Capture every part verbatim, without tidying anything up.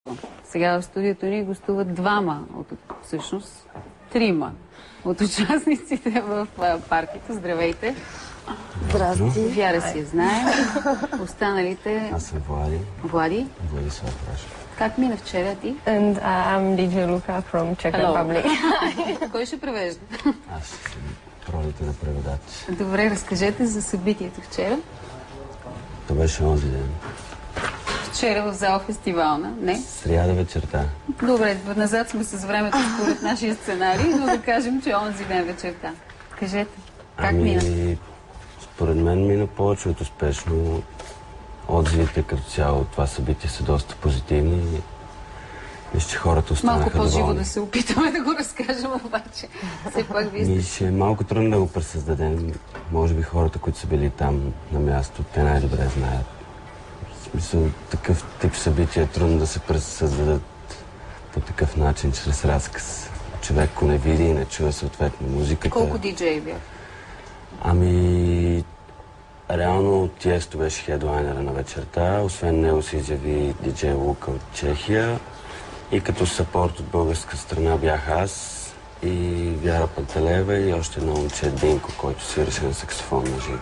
Сега в студиото ни гостуват двама, от, всъщност трима от участниците в паркито. Здравейте! Здрасти! Вяра си я знаем. Останалите... Аз съм Влади. Влади? Владислав Рашев. Как мина вчера ти? And uh, I'm ди джей Luka from Czech Republic. Кой ще превежда? Аз съм ролите на преводач. Добре, разкажете за събитието вчера. То беше онзи ден. Вчера в зала фестивална, не? Сряда вечерта. Добре, назад сме с времето според нашия сценарий, но да кажем, че онзи ден вечерта. Кажете, как ами, мина? Според мен мина повече от успешно. Отзивите като цяло това събитие са доста позитивни. Мисля, че хората останаха малко доволни. Малко по-живо да се опитаме да го разкажем, обаче. Все пак вие сте... Мисля, е малко трудно да го пресъздадем. Може би хората, които са били там на място, те най-добре знаят. В смисъл, такъв тип събития е трудно да се пресъздадат по такъв начин, чрез разказ. Човек, ако не види и не чуе съответно музиката... Колко диджеи бях? Ами... Реално Тиесто беше хедлайнера на вечерта. Освен него се изяви ди джей Лука от Чехия. И като съпорт от българска страна бях аз и Вяра Пантелеева и още едно момче Динко, който свиреше на саксофон на живо.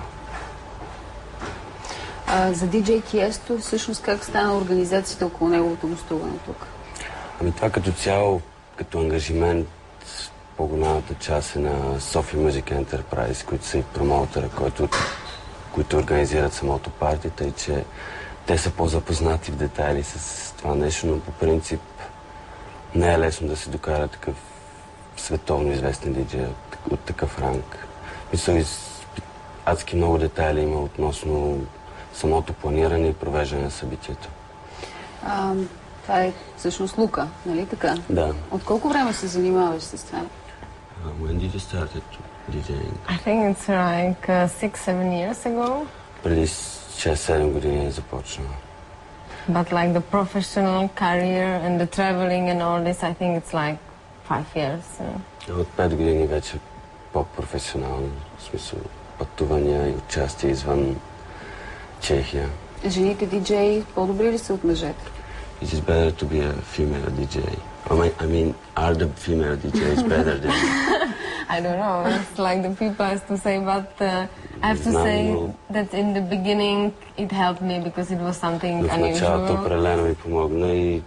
А, за ди джей Тиесто всъщност как стана организацията около неговото гостуване тук? Ами това като цяло, като ангажимент, по-голямата част е на Sophie Music Enterprise, които са и промоутера, който които организират самото парти, тъй че те са по-запознати в детайли с това нещо, но по принцип не е лесно да се докара такъв световно известен диджей от, от такъв ранг. Мисля, адски много детайли има относно самото планиране и провеждане на събитието. А, това е всъщност Лука, нали така? Да. От колко време се занимаваш с това? Uh, when did you start DJing? I think it's like uh, six, seven years ago. Преди шест-седем години е започнала. But like the professional career and the traveling and all this, I think it's like five years. Uh. От пет години вече по-професионално, в смисъл пътувания и участие извън Чехия. Жените диджеи по-добри ли са от мъжете? It is better to be a female ди джей. I mean, I mean, are the female ди джейs better than... I don't know, it's like the people has to say, but uh, I have to say that in the beginning it helped me because it was something unusual. В началото определено ми помогна и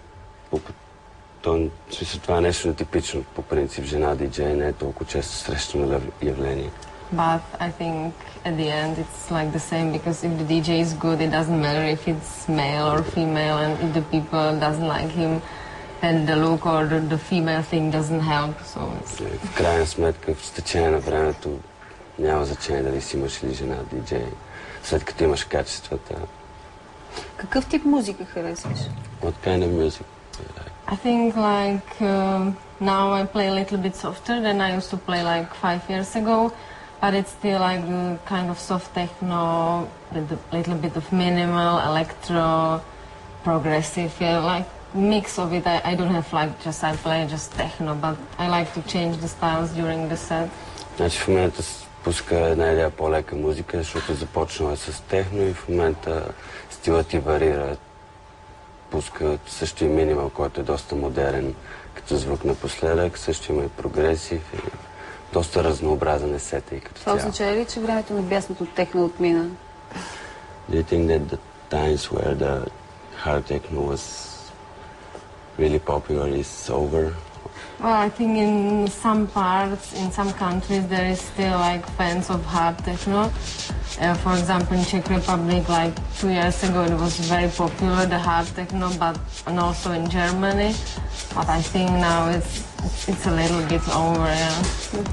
това е нещо нетипично. По принцип, жена диджей не е толкова често срещано явление. But I think at the end it's like the same because if the ди джей is good, it doesn't matter if it's male or female, and if the people doesn't like him, then the look or the, the female thing doesn't help. So it's... В крайна сметка, в течение на времето няма значение дали си мъж или жена диджей, след като имаш качествата. Какъв тип музика харесваш? What kind of music? I think like uh, now I play a little bit softer than I used to play like five years ago, but it's still like the kind of soft techno with a little bit of minimal, electro, progressive, yeah, like mix of it. I, I don't have like just I play just techno, but I like to change the styles during the set. Значи в момента пуска една идея по-лека музика, защото започнала с техно и в момента стилът ти варира. Пуска също и минимал, който е доста модерен като звук напоследък, също има и прогресив и доста разнообразен е сета и като цяло. Това означава ли, че времето на бясното техно отмина? Do you think that the times where the hard techno was really popular is over? Well, I think in some parts, in some countries, there is still like fans of hard techno. Uh, for example, in Czech Republic, like two years ago, it was very popular, the hard techno, but and also in Germany. But I think now it's it's a little bit over. Yeah.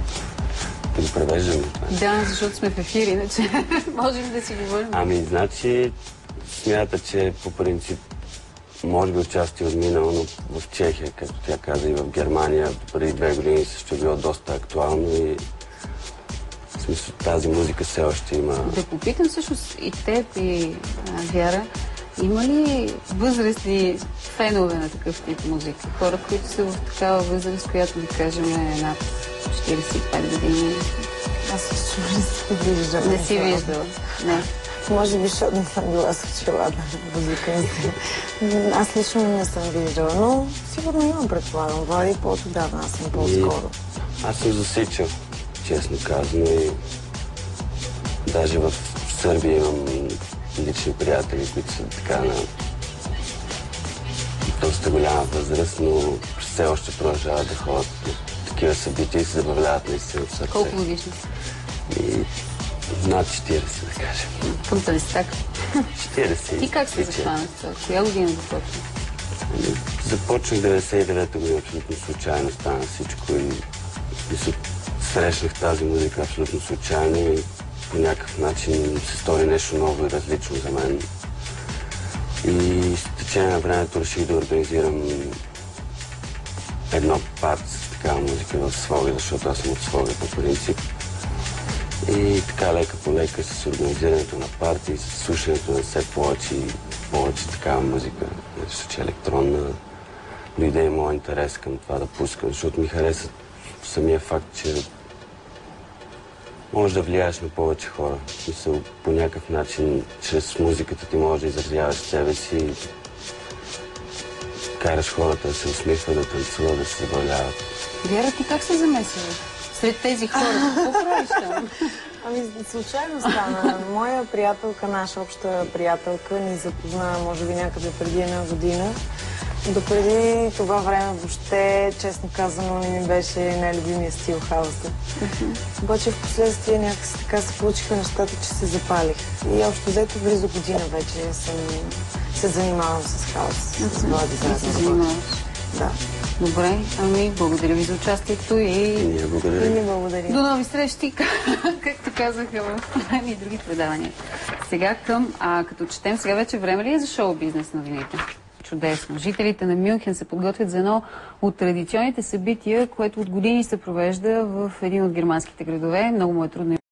Да го превеждаме това. Да, защото сме в ефир, иначе можем да си говорим. Ами, значи, смята, че по принцип може би участие отминало, но в Чехия, както тя каза, и в Германия преди две години също е било доста актуално и в смисъл тази музика все още има... Да попитам всъщност и теб, и а, Вяра, има ли възрастни фенове на такъв тип музика? Хора, които са в такава възраст, която да кажем е над четиридесет и пет години? Аз също не си виждам. Не си виждала? Не. Може би, защото не съм била с очилата музиканти. Аз лично не съм виждала, но сигурно имам, предполагам. Влади по-отдавна, аз съм по-скоро. Аз съм засичал, честно казано, и даже в Сърбия имам лични приятели, които са така на доста голяма възраст, но все още продължават да ходят на такива събития и се забавляват наистина в сърце. Колко годишни? И над четиридесет, да кажем. Пъмта ли си така? четиридесет. Ти как се захвана с това? Коя година започна? Започнах деветдесет и девета година, абсолютно случайно стана всичко и, и се срещнах тази музика абсолютно случайно и по някакъв начин се стори нещо ново и различно за мен. И с течение на времето реших да организирам едно парти с такава музика в Своге, защото аз съм от Своге по принцип. И така лека по лека с организирането на парти и с слушането на все повече и повече такава музика, нещо, че електронна, дойде и моят интерес към това да пускам, защото ми хареса самия факт, че може да влияеш на повече хора. Мисъл, по някакъв начин, чрез музиката ти можеш да изразяваш себе си и караш хората да се усмихват, да танцуват, да се забавляват. Вяра, ти как се замесила сред тези хора? Какво правиш там? Ами, случайно стана. Моя приятелка, наша обща приятелка, ни запозна, може би някъде преди една година. Допреди това време въобще, честно казано, не ми беше най-любимия стил хауса. Uh-huh. Обаче в последствие някакси така се получиха нещата, че се запалих. И общо взето близо година вече съм, се занимавам с хаус. Uh-huh. С Влади заедно. се занимаваш? Да. Добре, ами благодаря ви за участието и... Ние благодарим. И ни благодарим. До нови срещи, както казаха в и други предавания. Сега към, а като четем, сега вече време ли е за шоу-бизнес новините? Чудесно. Жителите на Мюнхен се подготвят за едно от традиционните събития, което от години се провежда в един от германските градове. Много му е трудно